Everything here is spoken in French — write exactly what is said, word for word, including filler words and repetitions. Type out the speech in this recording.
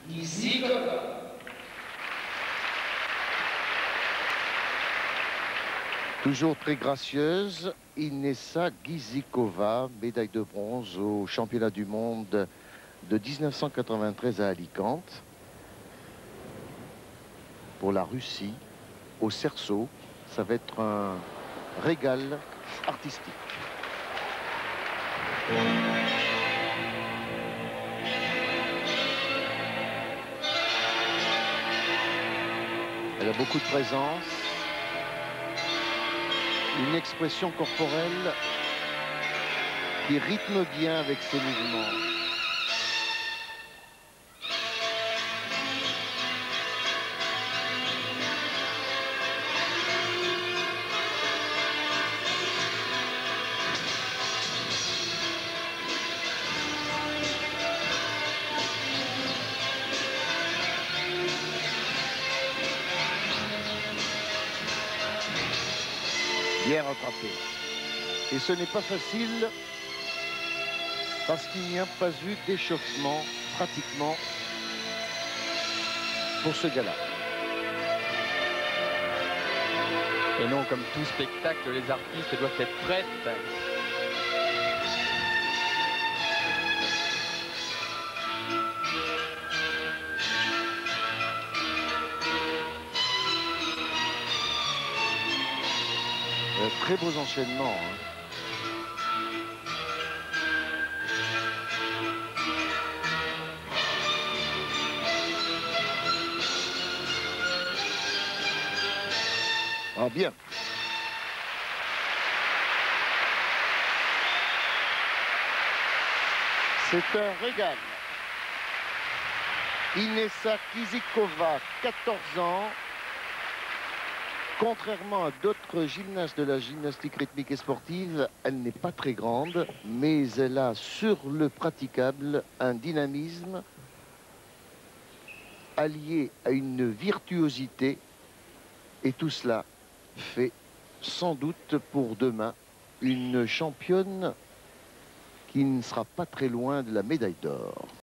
Gizikova. Toujours très gracieuse, Inessa Gizikova, médaille de bronze au championnat du monde de mille neuf cent quatre-vingt-treize à Alicante. Pour la Russie, au cerceau, ça va être un régal artistique. Elle a beaucoup de présence, une expression corporelle qui rythme bien avec ses mouvements. Bien rattrapé. Et ce n'est pas facile parce qu'il n'y a pas eu d'échauffement pratiquement pour ce gars-là. Et non, comme tout spectacle, les artistes doivent être prêts. Euh, très beaux enchaînements. Hein. Ah bien. C'est un régal. Inessa Gizikova, quatorze ans. Contrairement à d'autres gymnastes de la gymnastique rythmique et sportive, elle n'est pas très grande, mais elle a sur le praticable un dynamisme allié à une virtuosité. Et tout cela fait sans doute pour demain une championne qui ne sera pas très loin de la médaille d'or.